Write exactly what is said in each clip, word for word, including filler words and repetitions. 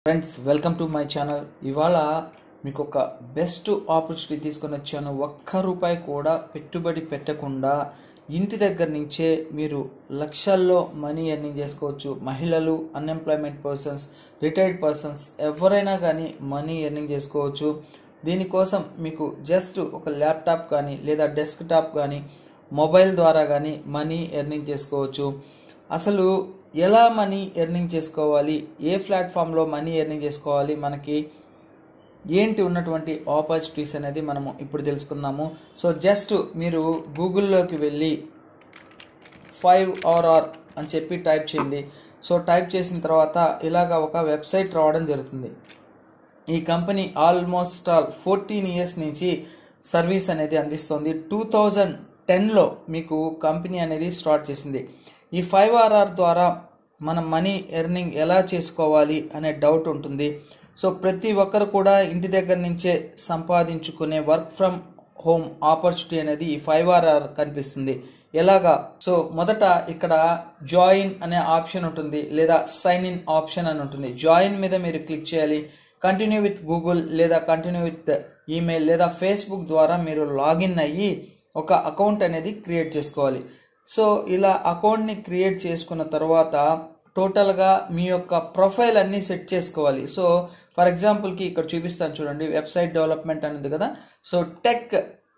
Friends welcome to my channel. ఇవాళ మీకు ఒక బెస్ట్ ఆపర్చునిటీ తీసుకొని వచ్చాను. ఒక్క రూపాయి కూడా పెట్టుబడి పెట్టకుండా ఇంటి దగ్గర నుంచే మీరు లక్షల్లో మనీ ఎర్నింగ్ చేసుకోవచ్చు. మహిళలు, అన్ఎంప్లాయ్మెంట్ పర్సన్స్, రిటైర్డ్ పర్సన్స్ ఎవరైనా కానీ మనీ ఎర్నింగ్ చేసుకోవచ్చు. దీనికోసం మీకు జస్ట్ ఒక ల్యాప్టాప్ కానీ లేదా డెస్క్టాప్ కానీ మొబైల్ ద్వారా కానీ మనీ ఎర్నింగ్ చేసుకోవచ్చు. అసలు ఎలా మనీ ఎర్నింగ్ చేసుకోవాలి, ఏ ప్లాట్ఫామ్లో మనీ ఎర్నింగ్ చేసుకోవాలి, మనకి ఏంటి ఉన్నటువంటి ఆపర్చునిటీస్ అనేది మనము ఇప్పుడు తెలుసుకుందాము. సో జస్ట్ మీరు గూగుల్లోకి వెళ్ళి ఫైవ్ ఆర్ఆర్ అని చెప్పి టైప్ చేయండి. సో టైప్ చేసిన తర్వాత ఇలాగా ఒక వెబ్సైట్ రావడం జరుగుతుంది. ఈ company almost all fourteen years నుంచి సర్వీస్ అనేది అందిస్తుంది. టూ థౌజండ్ టెన్లో మీకు కంపెనీ అనేది స్టార్ట్ చేసింది. ఈ ఫైవ్ ఆర్ఆర్ ద్వారా మనం మనీ ఎర్నింగ్ ఎలా చేసుకోవాలి అనే డౌట్ ఉంటుంది. సో ప్రతి ఒక్కరు కూడా ఇంటి దగ్గర నుంచే సంపాదించుకునే వర్క్ ఫ్రమ్ హోమ్ ఆపర్చునిటీ అనేది ఈ ఫైవ్ ఆర్ఆర్ కనిపిస్తుంది. ఎలాగా? సో మొదట ఇక్కడ జాయిన్ అనే ఆప్షన్ ఉంటుంది, లేదా సైన్ ఇన్ ఆప్షన్ అని ఉంటుంది. జాయిన్ మీద మీరు క్లిక్ చేయాలి. కంటిన్యూ విత్ గూగుల్ లేదా కంటిన్యూ విత్ ఈమెయిల్ లేదా ఫేస్బుక్ ద్వారా మీరు లాగిన్ అయ్యి ఒక అకౌంట్ అనేది క్రియేట్ చేసుకోవాలి. సో ఇలా అకౌంట్ని క్రియేట్ చేసుకున్న తర్వాత టోటల్గా మీ యొక్క ప్రొఫైల్ అన్నీ సెట్ చేసుకోవాలి. సో ఫర్ ఎగ్జాంపుల్కి ఇక్కడ చూపిస్తాను చూడండి, వెబ్సైట్ డెవలప్మెంట్ అని ఉంది కదా. సో టెక్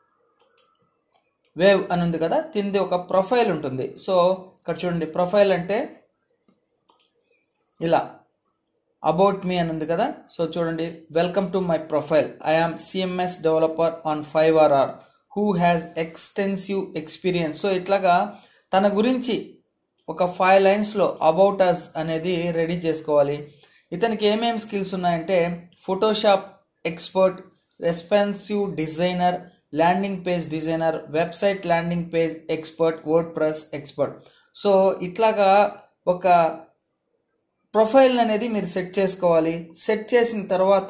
వేవ్ అని ఉంది కదా, తింది ఒక ప్రొఫైల్ ఉంటుంది. సో ఇక్కడ చూడండి, ప్రొఫైల్ అంటే ఇలా అబౌట్ మీ అని ఉంది కదా. సో చూడండి, welcome to my profile, I am CMS developer on Fiverr who has extensive experience. So ఇట్లాగా తన గురించి ఒక ఫైవ్ లైన్స్లో అబౌట్ అస్ అనేది రెడీ చేసుకోవాలి. ఇతనికి ఏమేమి స్కిల్స్ ఉన్నాయంటే Photoshop expert, responsive designer, landing page designer, website landing page expert, WordPress expert. So ఇట్లాగా ఒక ప్రొఫైల్ అనేది మీరు సెట్ చేసుకోవాలి. సెట్ చేసిన తర్వాత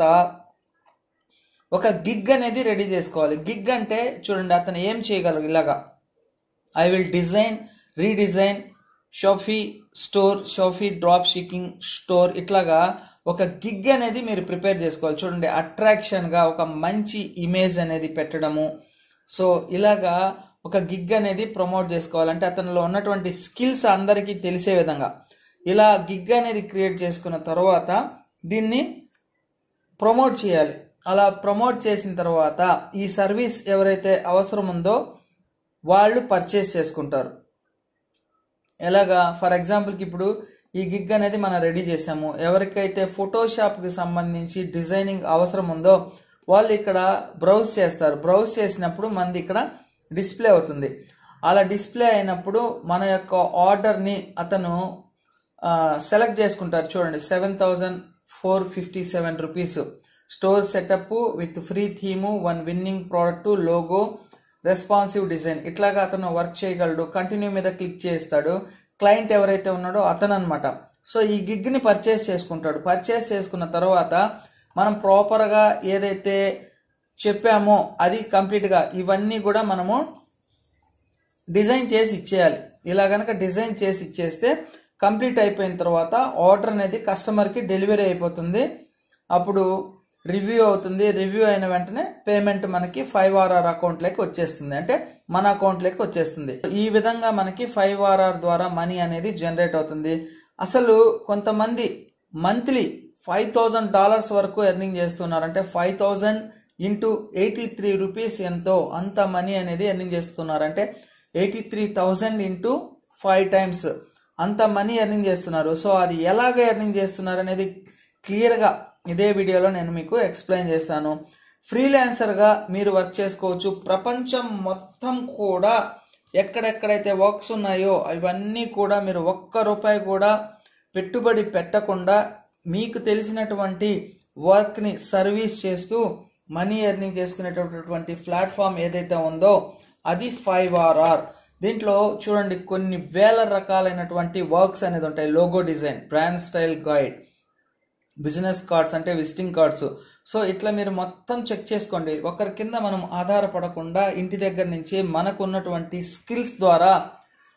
ఒక గిగ్ అనేది రెడీ చేసుకోవాలి. గిగ్ అంటే చూడండి, అతను ఏం చేయగలరు, ఇలాగా I will design, redesign Shopify store, Shopify drop shipping store. ఇట్లాగా ఒక గిగ్ అనేది మీరు ప్రిపేర్ చేసుకోవాలి. చూడండి, అట్రాక్షన్గా ఒక మంచి ఇమేజ్ అనేది పెట్టడము. సో ఇలాగా ఒక గిగ్ అనేది ప్రమోట్ చేసుకోవాలంటే అతనిలో ఉన్నటువంటి స్కిల్స్ అందరికీ తెలిసే విధంగా ఇలా గిగ్ అనేది క్రియేట్ చేసుకున్న తర్వాత దీన్ని ప్రమోట్ చేయాలి. అలా ప్రమోట్ చేసిన తర్వాత ఈ సర్వీస్ ఎవరైతే అవసరం ఉందో వాళ్ళు పర్చేస్ చేసుకుంటారు. ఎలాగా? ఫర్ ఎగ్జాంపుల్కి ఇప్పుడు ఈ గిగ్ అనేది మనం రెడీ చేసాము. ఎవరికైతే ఫోటోషాప్కి సంబంధించి డిజైనింగ్ అవసరం ఉందో వాళ్ళు ఇక్కడ బ్రౌజ్ చేస్తారు. బ్రౌజ్ చేసినప్పుడు మనది ఇక్కడ డిస్ప్లే అవుతుంది. అలా డిస్ప్లే అయినప్పుడు మన యొక్క ఆర్డర్ని అతను సెలెక్ట్ చేసుకుంటారు. చూడండి, seven thousand four fifty seven rupees store setup with free theme, one winning product, logo, responsive design. ఇట్లాగా అతను వర్క్ చేయగలడు. కంటిన్యూ మీద క్లిక్ చేస్తాడు. క్లయింట్ ఎవరైతే ఉన్నాడో అతను అనమాట. సో ఈ గిగ్ని పర్చేస్ చేసుకుంటాడు. పర్చేస్ చేసుకున్న తర్వాత మనం ప్రాపర్గా ఏదైతే చెప్పామో అది కంప్లీట్గా ఇవన్నీ కూడా మనము డిజైన్ చేసి ఇచ్చేయాలి. ఇలా కనుక డిజైన్ చేసి ఇచ్చేస్తే కంప్లీట్ అయిపోయిన తర్వాత ఆర్డర్ అనేది కస్టమర్కి డెలివరీ అయిపోతుంది. అప్పుడు రివ్యూ అవుతుంది. రివ్యూ అయిన వెంటనే పేమెంట్ మనకి ఫైవ్ ఆర్ఆర్ అకౌంట్లోకి వచ్చేస్తుంది, అంటే మన అకౌంట్లోకి వచ్చేస్తుంది. ఈ విధంగా మనకి ఫైవ్ ఆర్ఆర్ ద్వారా మనీ అనేది జనరేట్ అవుతుంది. అసలు కొంతమంది మంత్లీ ఫైవ్ థౌజండ్ డాలర్స్ వరకు ఎర్నింగ్ చేస్తున్నారు. అంటే five thousand into eighty three rupees ఎంతో అంత మనీ అనేది ఎర్నింగ్ చేస్తున్నారు. అంటే eighty three thousand into five times అంత మనీ ఎర్నింగ్ చేస్తున్నారు. సో అది ఎలాగ ఎర్నింగ్ చేస్తున్నారు అనేది క్లియర్గా ఇదే వీడియోలో నేను మీకు ఎక్స్ప్లెయిన్ చేస్తాను. ఫ్రీలాన్సర్గా మీరు వర్క్ చేసుకోవచ్చు. ప్రపంచం మొత్తం కూడా ఎక్కడెక్కడైతే వర్క్స్ ఉన్నాయో అవన్నీ కూడా మీరు ఒక్క రూపాయి కూడా పెట్టుబడి పెట్టకుండా మీకు తెలిసినటువంటి వర్క్ని సర్వీస్ చేస్తూ మనీ ఎర్నింగ్ చేసుకునేటటువంటి ప్లాట్ఫామ్ ఏదైతే ఉందో అది ఫైవ్ ఆర్ఆర్. దీంట్లో చూడండి, కొన్ని వేల రకాలైనటువంటి వర్క్స్ అనేది ఉంటాయి. Logo design, brand style guide, business cards అంటే విజిటింగ్ కార్డ్స్. సో ఇట్లా మీరు మొత్తం చెక్ చేసుకోండి. ఒకరి కింద మనం ఆధారపడకుండా ఇంటి దగ్గర నుంచి మనకు ఉన్నటువంటి స్కిల్స్ ద్వారా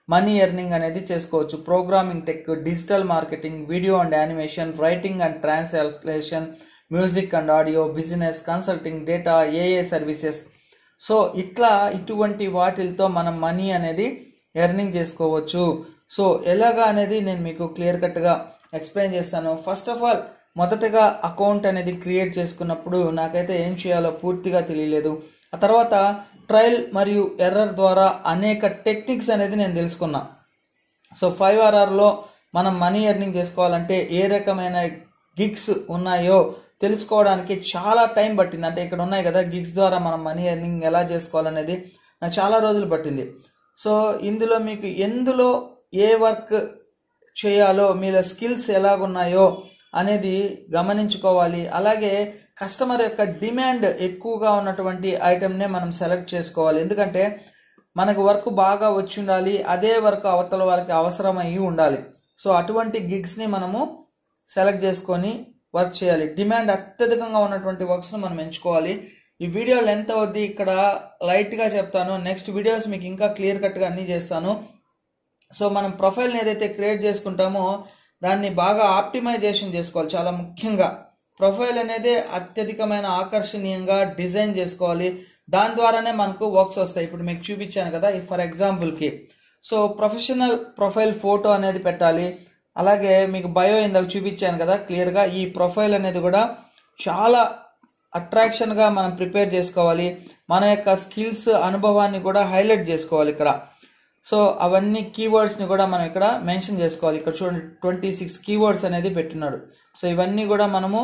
మనీ ఎర్నింగ్ అనేది చేసుకోవచ్చు. Programming tech, digital marketing, video and animation, writing and translation, music and audio, business, consulting, data, AI services. So ఇట్లా ఇటువంటి వాటితో మనం మనీ అనేది ఎర్నింగ్ చేసుకోవచ్చు. సో ఎలాగా అనేది నేను మీకు క్లియర్ కట్గా ఎక్స్ప్లెయిన్ చేస్తాను. ఫస్ట్ ఆఫ్ ఆల్ మొదటగా అకౌంట్ అనేది క్రియేట్ చేసుకున్నప్పుడు నాకైతే ఏం చేయాలో పూర్తిగా తెలియలేదు. ఆ తర్వాత ట్రయల్ మరియు ఎర్రర్ ద్వారా అనేక టెక్నిక్స్ అనేది నేను తెలుసుకున్నా. సో ఫైవ్ ఆర్ఆర్లో మనం మనీ ఎర్నింగ్ చేసుకోవాలంటే ఏ రకమైన గిగ్స్ ఉన్నాయో తెలుసుకోవడానికి చాలా టైం పట్టింది. అంటే ఇక్కడ ఉన్నాయి కదా గిగ్స్ ద్వారా మనం మనీ ఎర్నింగ్ ఎలా చేసుకోవాలనేది నాకు చాలా రోజులు పట్టింది. సో ఇందులో మీకు ఎందులో ఏ వర్క్ చేయాలో, మీలో స్కిల్స్ ఎలాగున్నాయో అనేది గమనించుకోవాలి. అలాగే కస్టమర్ యొక్క డిమాండ్ ఎక్కువగా ఉన్నటువంటి ఐటెంనే మనం సెలెక్ట్ చేసుకోవాలి. ఎందుకంటే మనకు వర్క్ బాగా వచ్చి ఉండాలి, అదే వర్క్ అవతల వాళ్ళకి అవసరమయ్యి ఉండాలి. సో అటువంటి గిగ్స్ని మనము సెలెక్ట్ చేసుకొని వర్క్ చేయాలి. డిమాండ్ అత్యధికంగా ఉన్నటువంటి వర్క్స్ను మనం ఎంచుకోవాలి. ఈ వీడియో లెంత్ అవుద్ది, ఇక్కడ లైట్గా చెప్తాను. నెక్స్ట్ వీడియోస్ మీకు ఇంకా క్లియర్ కట్గా అన్నీ చేస్తాను. సో మనం ప్రొఫైల్ని ఏదైతే క్రియేట్ చేసుకుంటామో దాన్ని బాగా ఆప్టిమైజేషన్ చేసుకోవాలి. చాలా ముఖ్యంగా ప్రొఫైల్ అనేది అత్యధికమైన ఆకర్షణీయంగా డిజైన్ చేసుకోవాలి. దాని ద్వారానే మనకు వర్క్స్ వస్తాయి. ఇప్పుడు మీకు చూపించాను కదా ఫర్ ఎగ్జాంపుల్కి. సో ప్రొఫెషనల్ ప్రొఫైల్ ఫోటో అనేది పెట్టాలి. అలాగే మీకు బయో ఇందాక చూపించాను కదా క్లియర్గా. ఈ ప్రొఫైల్ అనేది కూడా చాలా అట్రాక్షన్గా మనం ప్రిపేర్ చేసుకోవాలి. మన యొక్క స్కిల్స్, అనుభవాన్ని కూడా హైలైట్ చేసుకోవాలి ఇక్కడ. సో అవన్నీ కీవర్డ్స్ని కూడా మనం ఇక్కడ మెన్షన్ చేసుకోవాలి. ఇక్కడ చూడండి ట్వంటీ సిక్స్ కీవర్డ్స్ అనేది పెట్టినాడు. సో ఇవన్నీ కూడా మనము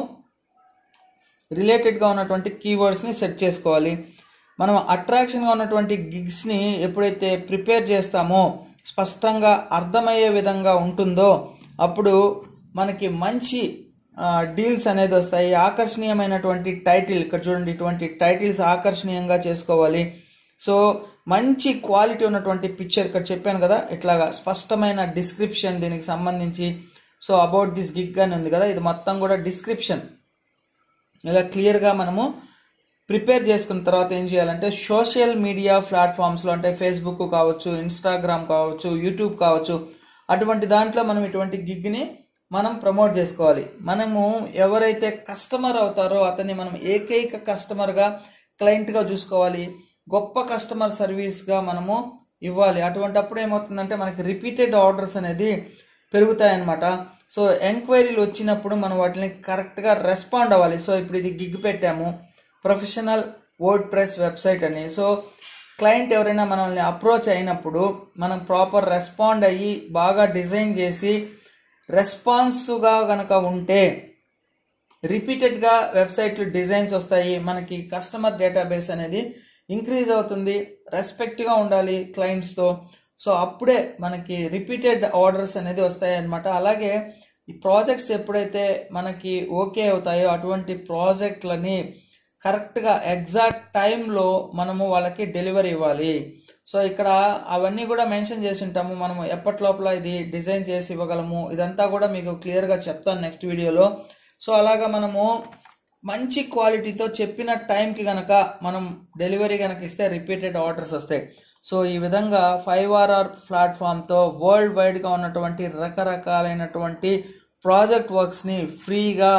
రిలేటెడ్గా ఉన్నటువంటి కీవర్డ్స్ని సెట్ చేసుకోవాలి. మనం అట్రాక్షన్గా ఉన్నటువంటి గిగ్స్ని ఎప్పుడైతే ప్రిపేర్ చేస్తామో, స్పష్టంగా అర్థమయ్యే విధంగా ఉంటుందో అప్పుడు మనకి మంచి డీల్స్ అనేది వస్తాయి. ఆకర్షణీయమైనటువంటి టైటిల్, ఇక్కడ చూడండి ఇటువంటి టైటిల్స్ ఆకర్షణీయంగా చేసుకోవాలి. సో మంచి క్వాలిటీ ఉన్నటువంటి పిక్చర్, ఇక్కడ చెప్పాను కదా ఇట్లాగా స్పష్టమైన డిస్క్రిప్షన్ దీనికి సంబంధించి. సో అబౌట్ దిస్ గిగ్ అని ఉంది కదా, ఇది మొత్తం కూడా డిస్క్రిప్షన్ ఇలా క్లియర్గా మనము ప్రిపేర్ చేసుకున్న తర్వాత ఏం చేయాలంటే సోషల్ మీడియా ప్లాట్ఫామ్స్లో, అంటే ఫేస్బుక్ కావచ్చు, ఇన్స్టాగ్రామ్ కావచ్చు, యూట్యూబ్ కావచ్చు, అటువంటి దాంట్లో మనం ఇటువంటి గిగ్ని మనం ప్రమోట్ చేసుకోవాలి. మనము ఎవరైతే కస్టమర్ అవుతారో అతన్ని మనం ఏకైక కస్టమర్గా, క్లయింట్గా చూసుకోవాలి. గొప్ప కస్టమర్ సర్వీస్గా మనము ఇవ్వాలి. అటువంటి అప్పుడు ఏమవుతుందంటే మనకి రిపీటెడ్ ఆర్డర్స్ అనేది పెరుగుతాయన్నమాట. సో ఎంక్వైరీలు వచ్చినప్పుడు మనం వాటిని కరెక్ట్గా రెస్పాండ్ అవ్వాలి. సో ఇప్పుడు ఇది గిగ్ పెట్టాము, ప్రొఫెషనల్ వర్డ్ ప్రెస్ వెబ్సైట్ అని. సో క్లయింట్ ఎవరైనా మనల్ని అప్రోచ్ అయినప్పుడు మనం ప్రాపర్ రెస్పాండ్ అయ్యి బాగా డిజైన్ చేసి రెస్పాన్స్గా కనుక ఉంటే రిపీటెడ్గా వెబ్సైట్లు డిజైన్స్ వస్తాయి. మనకి కస్టమర్ డేటాబేస్ అనేది ఇంక్రీజ్ అవుతుంది. రెస్పెక్ట్గా ఉండాలి క్లయింట్స్తో. సో అప్పుడే మనకి రిపీటెడ్ ఆర్డర్స్ అనేది వస్తాయి అన్నమాట. అలాగే ఈ ప్రాజెక్ట్స్ ఎప్పుడైతే మనకి ఓకే అవుతాయో అటువంటి ప్రాజెక్ట్లని కరెక్ట్గా ఎగ్జాక్ట్ టైంలో మనము వాళ్ళకి డెలివరీ ఇవ్వాలి. సో ఇక్కడ అవన్నీ కూడా మెన్షన్ చేసి ఉంటాము. మనము ఎప్పటి లోపల ఇది డిజైన్ చేసి ఇవ్వగలము, ఇదంతా కూడా మీకు క్లియర్గా చెప్తాను నెక్స్ట్ వీడియోలో. సో అలాగా మనము మంచి క్వాలిటీతో చెప్పిన టైంకి కనుక మనం డెలివరీ కనుక ఇస్తే రిపీటెడ్ ఆర్డర్స్ వస్తాయి. సో ఈ విధంగా ఫైవ్ ఆర్ఆర్ ప్లాట్ఫామ్తో వరల్డ్ వైడ్గా ఉన్నటువంటి రకరకాలైనటువంటి ప్రాజెక్ట్ వర్క్స్ని ఫ్రీగా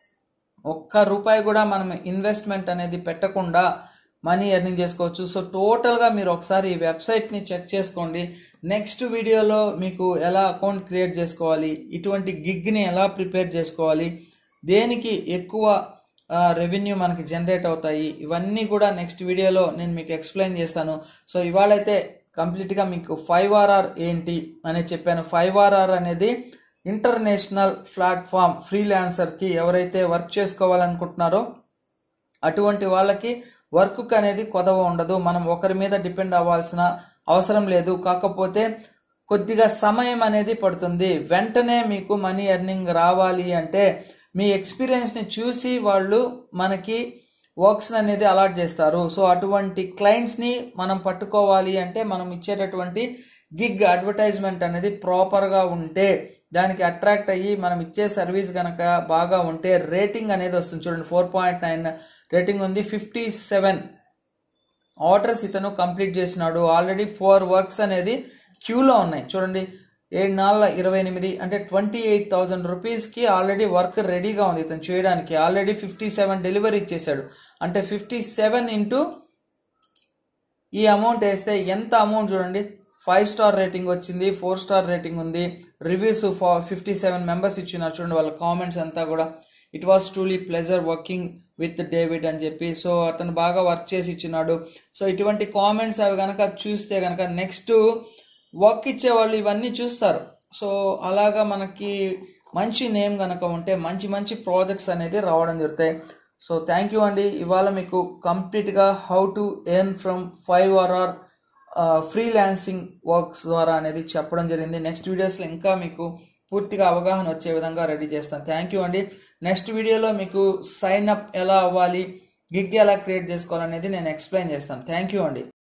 ఒక్క రూపాయి కూడా మనం ఇన్వెస్ట్మెంట్ అనేది పెట్టకుండా మనీ ఎర్నింగ్ చేసుకోవచ్చు. సో టోటల్గా మీరు ఒకసారి ఈ వెబ్సైట్ని చెక్ చేసుకోండి. నెక్స్ట్ వీడియోలో మీకు ఎలా అకౌంట్ క్రియేట్ చేసుకోవాలి, ఇటువంటి గిగ్ని ఎలా ప్రిపేర్ చేసుకోవాలి, దేనికి ఎక్కువ రెవెన్యూ మనకి జనరేట్ అవుతాయి, ఇవన్నీ కూడా నెక్స్ట్ వీడియోలో నేను మీకు ఎక్స్ప్లెయిన్ చేస్తాను. సో ఇవాళైతే కంప్లీట్గా మీకు ఫైవ్ ఆర్ఆర్ ఏంటి అనేది చెప్పాను. ఫైవ్ ఆర్ఆర్ అనేది ఇంటర్నేషనల్ ప్లాట్ఫామ్. ఫ్రీలాన్సర్కి ఎవరైతే వర్క్ చేసుకోవాలనుకుంటున్నారో అటువంటి వాళ్ళకి వర్క్ అనేది కొదవ ఉండదు. మనం ఒకరి మీద డిపెండ్ అవ్వాల్సిన అవసరం లేదు. కాకపోతే కొద్దిగా సమయం అనేది పడుతుంది. వెంటనే మీకు మనీ ఎర్నింగ్ రావాలి అంటే మీ ఎక్స్పీరియన్స్ని చూసి వాళ్ళు మనకి వర్క్స్ అనేది అలాట్ చేస్తారు. సో అటువంటి క్లయింట్స్ని మనం పట్టుకోవాలి అంటే మనం ఇచ్చేటటువంటి గిగ్ అడ్వర్టైజ్మెంట్ అనేది ప్రాపర్గా ఉంటే, దానికి అట్రాక్ట్ అయ్యి మనం ఇచ్చే సర్వీస్ కనుక బాగా ఉంటే రేటింగ్ అనేది వస్తుంది. చూడండి ఫోర్ పాయింట్ నైన్ రేటింగ్ ఉంది. ఫిఫ్టీ సెవెన్ ఆర్డర్స్ ఇతను కంప్లీట్ చేసినాడు. ఆల్రెడీ ఫోర్ వర్క్స్ అనేది క్యూలో ఉన్నాయి. చూడండి, ఏడు నాలుగు ఇరవై ఎనిమిది అంటే ట్వంటీ ఎయిట్ థౌజండ్ రూపీస్కి ఆల్రెడీ వర్క్ రెడీగా ఉంది ఇతను చేయడానికి. ఆల్రెడీ ఫిఫ్టీ సెవెన్ డెలివరీ ఇచ్చేసాడు. అంటే ఫిఫ్టీ సెవెన్ ఇంటూ ఈ అమౌంట్ వేస్తే ఎంత అమౌంట్ చూడండి. ఫైవ్ స్టార్ రేటింగ్ వచ్చింది, ఫోర్ స్టార్ రేటింగ్ ఉంది, రివ్యూస్ ఫిఫ్టీ సెవెన్ మెంబర్స్ ఇచ్చినారు. చూడండి వాళ్ళ కామెంట్స్ అంతా కూడా. It was truly pleasure working with David అని చెప్పి. సో అతను బాగా వర్క్ చేసి ఇచ్చినాడు. సో ఇటువంటి కామెంట్స్ అవి కనుక చూస్తే కనుక నెక్స్ట్ వర్క్ ఇచ్చేవాళ్ళు ఇవన్నీ చూస్తారు. సో అలాగా మనకి మంచి నేమ్ కనుక ఉంటే మంచి మంచి ప్రాజెక్ట్స్ అనేది రావడం జరుగుతాయి. సో థ్యాంక్ యూ అండి. ఇవాళ మీకు కంప్లీట్గా how to earn from Fiverr freelancing works ద్వారా అనేది చెప్పడం జరిగింది. నెక్స్ట్ వీడియోస్లో ఇంకా మీకు పూర్తిగా అవగాహన వచ్చే విధంగా రెడీ చేస్తాను. థ్యాంక్ యూ అండి. నెక్స్ట్ వీడియోలో మీకు సైన్ అప్ ఎలా అవ్వాలి, గిగ్ ఎలా క్రియేట్ చేసుకోవాలనేది నేను ఎక్స్ప్లెయిన్ చేస్తాను. థ్యాంక్ యూ అండి.